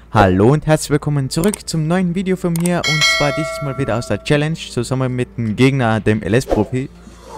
Hallo und herzlich willkommen zurück zum neuen Video von mir, und zwar dieses Mal wieder aus der Challenge zusammen mit dem Gegner, dem LS-Profi.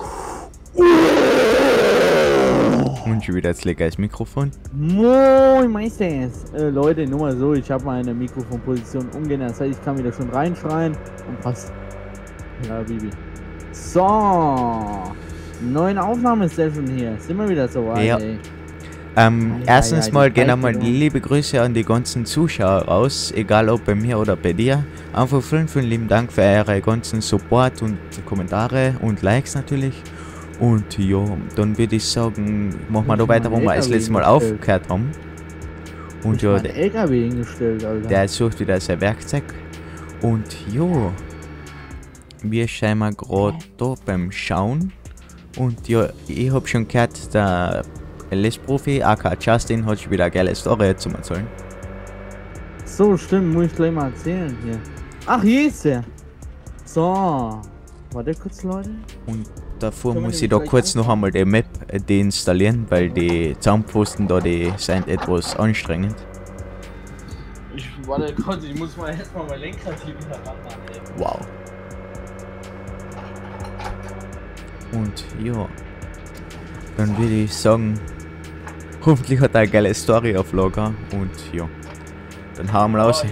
Und schon wieder das leckeres Mikrofon. Moin Meisters! Leute, nur mal so, ich habe meine Mikrofonposition umgeändert, das heißt, ich kann wieder schon reinschreien und passt. Ja, Bibi. So, neuen Aufnahmesession hier, sind wir wieder so weit, Ja. ey. Erstens mal gehen einmal liebe Grüße an die ganzen Zuschauer raus, egal ob bei mir oder bei dir. Einfach vielen, vielen lieben Dank für eure ganzen Support und Kommentare und Likes natürlich. Und ja, dann würde ich sagen, machen wir da weiter, wo wir das letzte Mal aufgehört haben. Und ja, der LKW hingestellt, Alter. der sucht wieder sein Werkzeug. Und ja, wir scheinbar gerade da beim Schauen. Und ja, ich habe schon gehört, der LS-Profi, aka Justin, hat schon wieder eine geile Story zu erzählen. So, stimmt, muss ich gleich mal erzählen hier. Ach, hier ist der. So, warte kurz, Leute. Und davor muss ich da kurz noch einmal die Map deinstallieren, weil die Zaunpfosten da, die sind etwas anstrengend. Warte kurz, ich muss mal erstmal mein Lenkrad hier wieder ranmachen, ey. Wow. Und ja, dann würde ich sagen, hoffentlich hat er eine geile Story auf Lager. Und ja, dann hauen wir raus.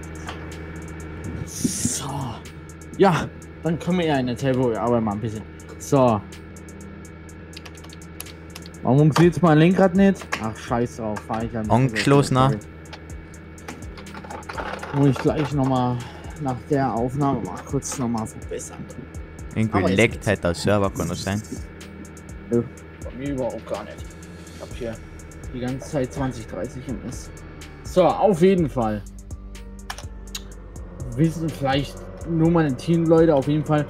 So. Ja, dann können wir ja in der Table aber mal ein bisschen. So. Warum funktioniert jetzt mein Lenkrad nicht? Ach, scheiß drauf, fahr ich an. Angeschlossener. Muss ich gleich nochmal nach der Aufnahme mal kurz nochmal verbessern. Irgendwie leckt halt der Server, kann das sein? Nö, bei mir überhaupt gar nicht. Ich hab hier die ganze Zeit 20-30 MS. So, auf jeden Fall. Wissen vielleicht nur meine Teamleute, auf jeden Fall.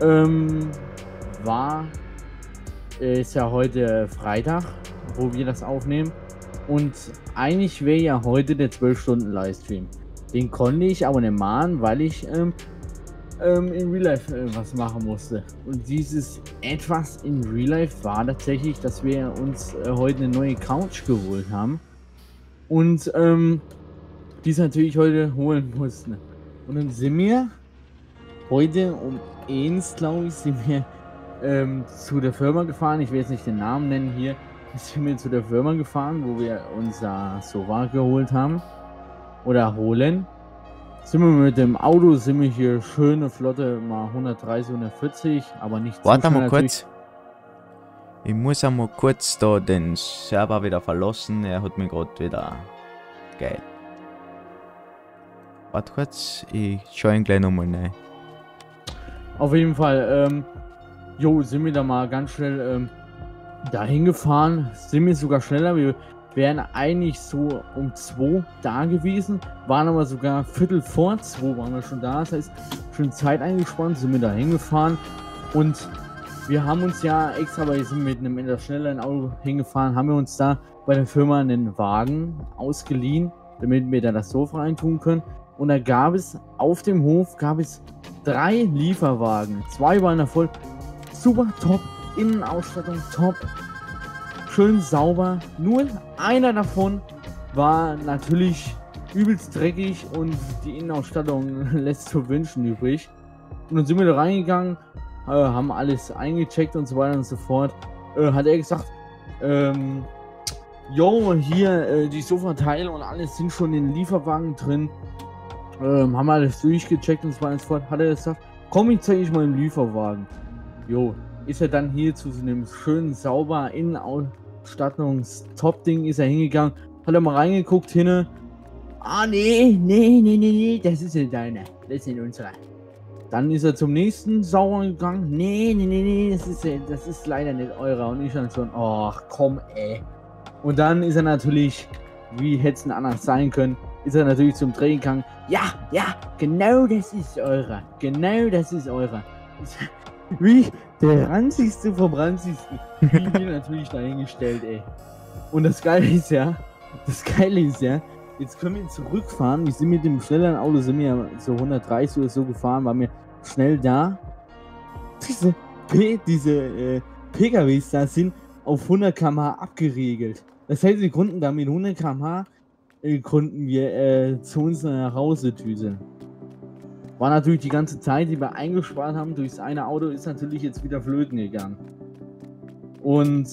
Ist ja heute Freitag, wo wir das aufnehmen. Und eigentlich wäre ja heute der 12-Stunden-Livestream. Den konnte ich aber nicht machen, weil ich in Real Life was machen musste. Und dieses etwas in Real Life war tatsächlich, dass wir uns heute eine neue Couch geholt haben. Und die es natürlich heute holen mussten. Und dann sind wir heute um 1, glaube ich, sind wir zu der Firma gefahren. Ich will jetzt nicht den Namen nennen hier. Sind wir zu der Firma gefahren, wo wir unser Sofa geholt haben. Oder holen. Sind wir mit dem Auto, sind wir hier schöne Flotte mal 130, 140, aber nicht Warte zu schnell mal kurz. Ich muss einmal kurz da den Server wieder verlassen. Er hat mich gerade wieder... Geil. Warte kurz, ich schaue ihn gleich nochmal rein. Auf jeden Fall, sind wir da mal ganz schnell dahin gefahren. Sind wir sogar schneller. Wir wären eigentlich so um 2 da gewesen, waren aber sogar Viertel vor 2 waren wir schon da. Das heißt, schon Zeit eingespannt, sind wir da hingefahren. Und wir haben uns ja extra, weil wir sind mit einem etwas schnelleren Auto hingefahren, haben wir uns da bei der Firma einen Wagen ausgeliehen, damit wir da das Sofa reintun können. Und da gab es auf dem Hof 3 Lieferwagen. 2 waren da voll. Super top, Innenausstattung top, schön sauber. Nur einer davon war natürlich übelst dreckig und die Innenausstattung lässt zu wünschen übrig. Und dann sind wir da reingegangen, haben alles eingecheckt und so weiter und so fort. Hat er gesagt, jo, hier die Sofateile und alles sind schon in den Lieferwagen drin. Haben alles durchgecheckt und so weiter und so fort. Hat er gesagt, komm, ich zeige euch mal den Lieferwagen. Jo, ist er dann hier zu so einem schönen, sauber Innenausstattungs-Top-Ding ist er hingegangen, hat er mal reingeguckt, hinne. Ah, nee, das ist nicht deine, das ist nicht unsere. Dann ist er zum nächsten sauber gegangen, nee, das ist leider nicht eurer. Und ich dann schon, ach komm, ey. Und dann ist er natürlich, wie hätte es denn anders sein können, ist er natürlich zum Dreh gegangen. Ja, genau das ist eurer. Wie der ranzigste vom ranzigsten. Wie wir natürlich dahingestellt, ey. Und das Geile ist ja, jetzt können wir zurückfahren. Wir sind mit dem schnelleren Auto, sind wir so 130 oder so gefahren, waren wir schnell da. Diese PKWs da sind auf 100 km/h abgeregelt. Das heißt, wir konnten da mit 100 km/h konnten wir zu uns nach Hause düsen. War natürlich die ganze Zeit, die wir eingespart haben, durchs eine Auto ist natürlich jetzt wieder flöten gegangen. Und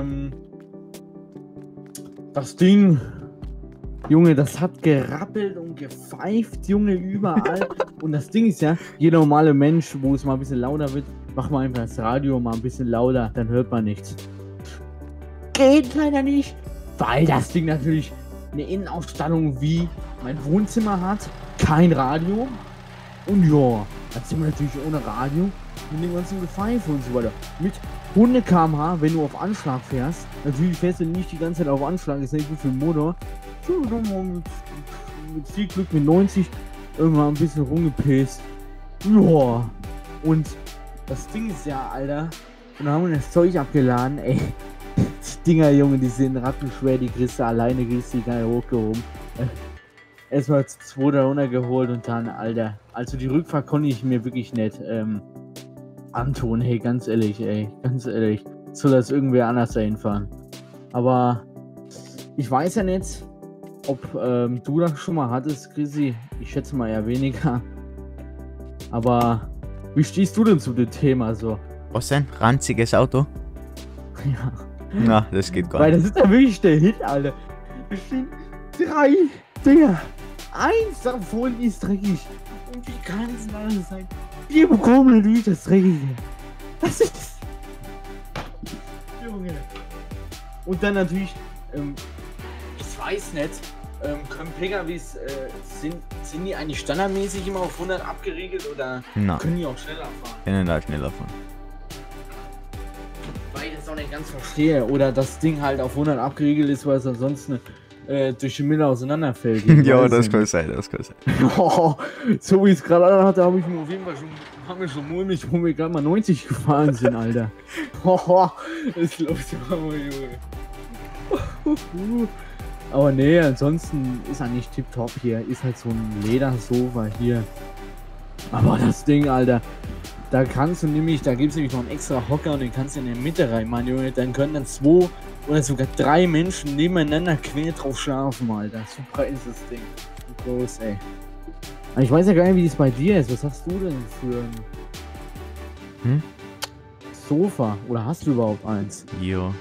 das Ding, Junge, das hat gerappelt und gepfeift, Junge, überall. Und das Ding ist ja, jeder normale Mensch, wo es mal ein bisschen lauter wird, macht man einfach das Radio mal ein bisschen lauter, dann hört man nichts. Geht leider nicht, weil das Ding natürlich eine Innenausstattung wie mein Wohnzimmer hat, kein Radio. Und ja, dann sind wir natürlich ohne Radio mit dem ganzen Gepfeife und so weiter. Mit 100 km/h, wenn du auf Anschlag fährst, natürlich fährst du nicht die ganze Zeit auf Anschlag, ist nicht gut für den Motor. Mit viel Glück mit 90 irgendwann ein bisschen rumgepäst. Ja, und das Ding ist ja, Alter, und dann haben wir das Zeug abgeladen, ey. Die Dinger, Junge, die sind rattenschwer, die kriegst du alleine, kriegst du die gar nicht hochgehoben. Erstmal 200 runtergeholt und dann, Alter, also die Rückfahrt konnte ich mir wirklich nicht antun, hey, ganz ehrlich, soll das irgendwer anders dahin fahren. Aber ich weiß ja nicht, ob du das schon mal hattest, Chrissy, ich schätze mal eher weniger. Aber wie stehst du denn zu dem Thema so? Was denn? Ranziges Auto? Ja. Na, das geht gar Weil nicht. das ist ja wirklich der Hit, Alter. Es stehen 3 Dinger. Eins davon ist dreckig. Und wie kann es denn alles sein? Wir bekommen natürlich das Dreckige. Das ist... Junge. Und dann natürlich, ich weiß nicht, können PKWs, sind die eigentlich standardmäßig immer auf 100 abgeriegelt oder Na, können die auch schneller fahren? können da schneller fahren. Weil ich das auch nicht ganz verstehe. Oder das Ding halt auf 100 abgeriegelt ist, weil es ansonsten durch die Mitte auseinanderfällt. Ja, das kann sein, das kann sein. Oh, so wie es gerade hatte, habe ich mir auf jeden Fall schon mulmig, wo wir gerade mal 90 gefahren sind, Alter. Oh, ist los, Junge. Aber nee, ansonsten ist er nicht tipptopp hier. Ist halt so ein Ledersofa hier. Aber das Ding, Alter, da kannst du nämlich, da gibt es nämlich noch einen extra Hocker und den kannst du in der Mitte reinmachen, Junge. Dann können dann 2 oder sogar 3 Menschen nebeneinander quer drauf schlafen, Alter. Super ist das Ding. So groß, ey. Aber ich weiß ja gar nicht, wie es bei dir ist. Was hast du denn für ein Sofa? Oder hast du überhaupt eins? Ja.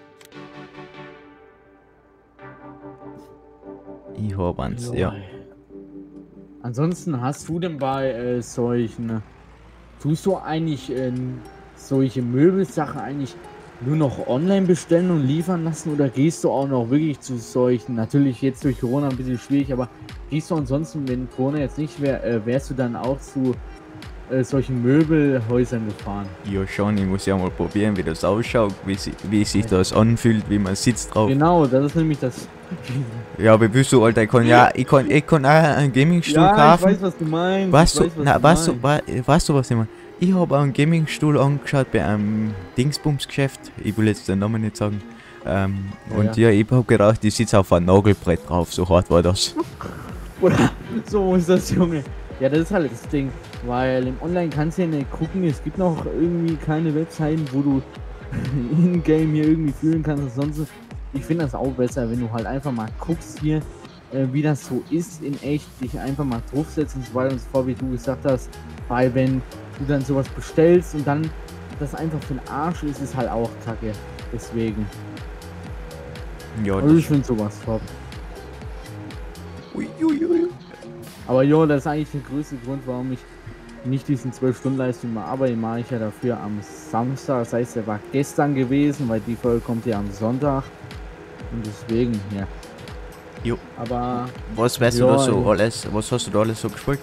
Ich hab eins, ja. ey. Ansonsten hast du denn bei solchen, tust du eigentlich solche Möbelsachen eigentlich nur noch online bestellen und liefern lassen oder gehst du auch noch wirklich zu solchen, natürlich jetzt durch Corona ein bisschen schwierig, aber gehst du ansonsten, wenn Corona jetzt nicht wäre, wärst du dann auch zu solchen Möbelhäusern gefahren? Ja schon, ich muss ja mal probieren, wie das ausschaut, wie sich das anfühlt, wie man sitzt drauf. Genau, das ist nämlich das. Ja, aber bist du, Alter, ich kann auch einen Gamingstuhl Ja, ich kaufen. weiß, was du meinst. Weißt du, ich weiß, na, was weißt du, was ich meine? Ich habe auch einen Gamingstuhl angeschaut bei einem Dingsbums-Geschäft. Ich will jetzt den Namen nicht sagen. Und ja, ich habe gedacht, ich sitze auf einem Nagelbrett drauf, so hart war das. Oder so ist das, Junge. Ja, das ist halt das Ding. Weil im Online kannst du ja nicht gucken, es gibt noch irgendwie keine Webseiten, wo du in-game hier irgendwie fühlen kannst. Ansonsten, ich finde das auch besser, wenn du halt einfach mal guckst hier, wie das so ist in echt, dich einfach mal draufsetzt und so weiter und so fort, wie du gesagt hast. Weil wenn du dann sowas bestellst und dann das einfach für den Arsch ist, ist halt auch kacke. Deswegen. Ja, Also ich finde sowas top. Uiuiui. Aber ja, das ist eigentlich der größte Grund, warum ich nicht diesen 12-Stunden-Leistung mal arbeite. Mache ich ja dafür am Samstag. Das heißt, er war gestern gewesen, weil die Folge kommt ja am Sonntag. Und deswegen, ja. Jo. Aber. Was weißt du da so alles? Was hast du da alles so gespielt?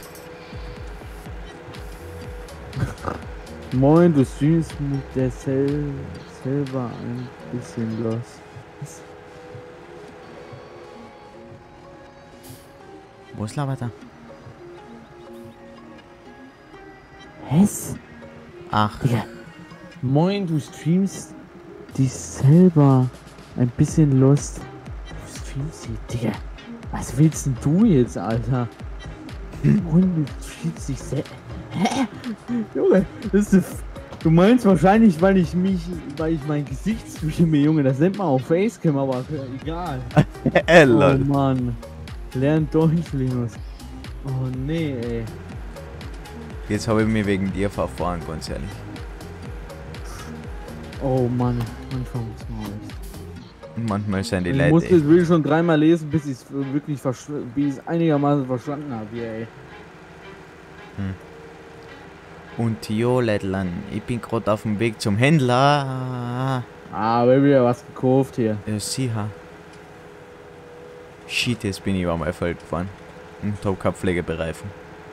Moin, du siehst mit der selber ein bisschen los. Was labert er? Was? Ach, Digga. Moin, du streamst dich selber ein bisschen Lust. Du streamst sie, Digga. Was willst denn du jetzt, Alter? Moin, du streamst dich selber. Hä? Junge, das ist. Du meinst wahrscheinlich, weil ich mein Gesicht streame, Junge. Das nennt man auch Facecam, aber egal. Oh lol. Mann. Lernt Deutsch, Linus. Oh nee, ey. Jetzt habe ich mich wegen dir verfahren, ganz ehrlich. Oh Mann, manchmal muss man echt. Und manchmal sind die Ich Leute. musste es wirklich schon dreimal lesen, bis ich es wirklich einigermaßen verstanden habe hier, ey. Und jo, Lettland, ich bin gerade auf dem Weg zum Händler. Ah, wir haben wieder was gekauft hier. Ja, sicher. Shit, jetzt bin ich über mein Feld gefahren. Und hab keinen Pflegebereifen.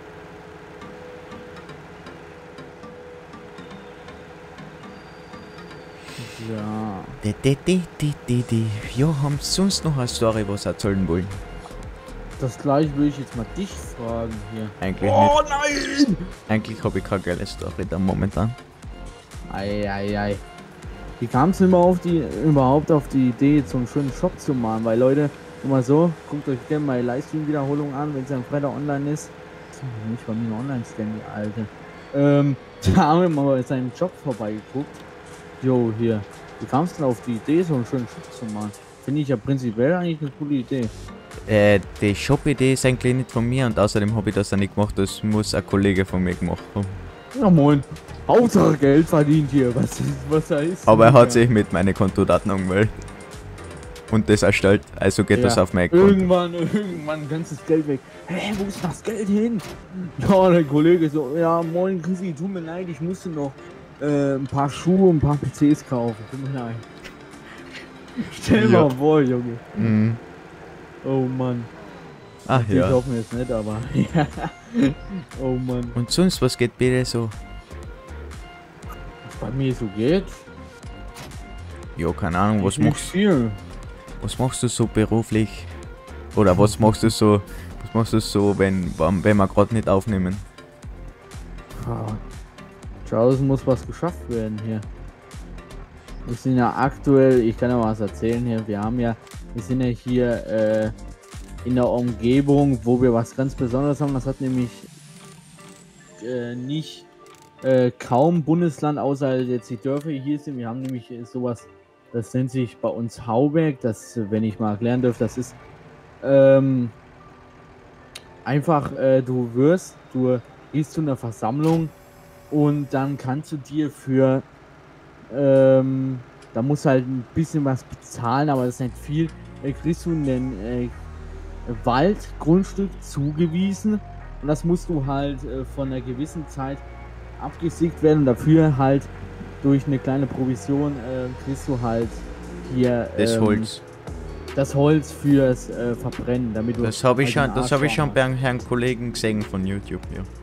Ja. Ja, haben Sie sonst noch eine Story, was Sie erzählen wollen? Das gleiche will ich jetzt mal dich fragen hier. Eigentlich Oh nicht. nein! Eigentlich habe ich keine geile Story da momentan. Ei. Wie kam es überhaupt auf die Idee, so einen schönen Shop zu machen? Weil Leute, immer so, guckt euch gerne mal die Livestream-Wiederholung an, wenn es am Freitag online ist. Das ist nicht bei mir online stellen, die alte. Da haben wir mal bei seinem Job vorbeigeguckt. Jo, hier. Wie kam es denn auf die Idee, so einen schönen Shop zu machen? Finde ich ja prinzipiell eigentlich eine coole Idee. Die Shop-Idee ist eigentlich nicht von mir und außerdem habe ich das ja nicht gemacht, das muss ein Kollege von mir gemacht haben. Ja moin. Hauptsache Geld verdient hier, was da ist. Aber er hat sich mit meinen Kontodaten angemeldet. Und das erstellt, also geht das auf mein Konto. Irgendwann kannst du das Geld weg. Hä, wo ist das Geld hin? Ja, der Kollege so, ja moin Chrissy, tut mir leid, ich musste noch ein paar Schuhe und ein paar PCs kaufen. Tut mir leid. Stell Ja. mal vor, Junge. Mhm. Oh Mann. Ach Ich ja. hoffe mir jetzt nicht, aber ja. Oh Mann. Und sonst, was geht bitte so? Bei mir so geht. Ja, keine Ahnung, was Nicht machst viel. Was machst du so beruflich? Oder was machst du so, wenn wir gerade nicht aufnehmen? Draußen muss was geschafft werden hier. Wir sind ja aktuell, ich kann ja was erzählen hier, wir sind ja hier in der Umgebung, wo wir was ganz Besonderes haben. Das hat nämlich nicht kaum Bundesland, außer jetzt die Dörfer die hier sind. Wir haben nämlich sowas, das nennt sich bei uns Hauberg, das, wenn ich mal erklären dürfte, das ist einfach, du gehst zu einer Versammlung und dann kannst du dir für, da musst du halt ein bisschen was bezahlen, aber das ist nicht viel, kriegst du ein Waldgrundstück zugewiesen und das musst du halt von einer gewissen Zeit abgesägt werden und dafür halt durch eine kleine Provision kriegst du halt hier das Holz fürs Verbrennen, damit du Das habe ich halt schon, den das habe ich Arsch schon warm bei einem Herrn Kollegen gesehen von YouTube, ja. hast.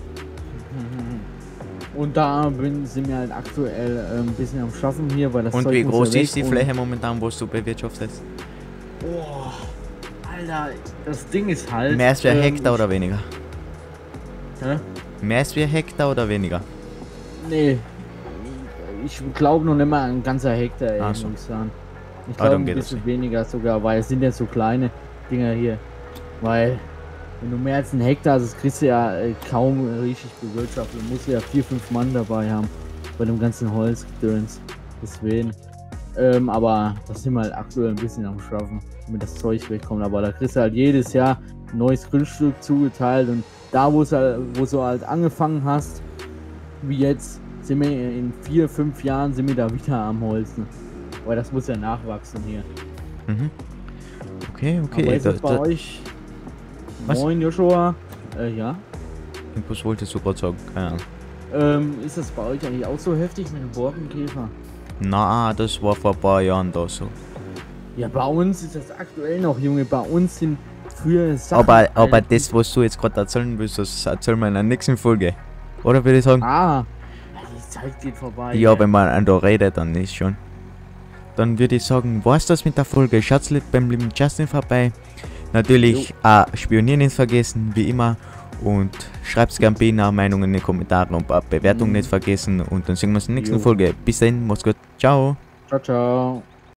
Und da sind wir halt aktuell ein bisschen am Schaffen hier, weil das Und Zeug wie muss groß ja ist die weg Fläche momentan, wo du bewirtschaftest? Boah, Alter, das Ding ist halt. Mehr als wie ein Hektar oder weniger? Hä? Mehr als wie ein Hektar oder weniger? Nee. Ich glaube noch nicht mal ein ganzer Hektar, ey, Ach so. muss ich sagen. Ich Ah, glaube dann ein geht das bisschen weniger sogar, weil es sind ja so kleine Dinger hier. Weil, wenn du mehr als einen Hektar hast, das kriegst du ja kaum richtig bewirtschaftet. Du musst ja 4, 5 Mann dabei haben bei dem ganzen Holzgedöns. Deswegen. Aber das sind wir halt aktuell ein bisschen am Schaffen, damit das Zeug wegkommt. Aber da kriegst du halt jedes Jahr ein neues Grundstück zugeteilt und da, wo du halt angefangen hast, wie jetzt, sind wir in 4, 5 Jahren sind wir da wieder am Holzen. Weil das muss ja nachwachsen hier. Mhm. Okay, Aber okay. ist das bei euch? Was? Moin Joshua. Ja. Was wolltest du gerade sagen? Keine Ahnung. Ist das bei euch eigentlich auch so heftig mit dem Borkenkäfer? Na, das war vor ein paar Jahren da so. Ja, bei uns ist das aktuell noch, Junge. Bei uns sind früher Sachen. Aber das, was du jetzt gerade erzählen willst, das erzählen wir in der nächsten Folge. Oder würde ich sagen? Ah, die Zeit geht vorbei. Ja, ey. wenn man an da redet, dann ist schon. Dann würde ich sagen, war's das mit der Folge. Schaut's beim lieben Justin vorbei. Natürlich Spionieren nicht vergessen, wie immer. Und schreibt's gerne bei Meinungen in die Kommentare und Bewertungen nicht vergessen. Und dann sehen wir uns in der nächsten Folge. Bis dann, macht's gut. Ciao. Ciao, ciao.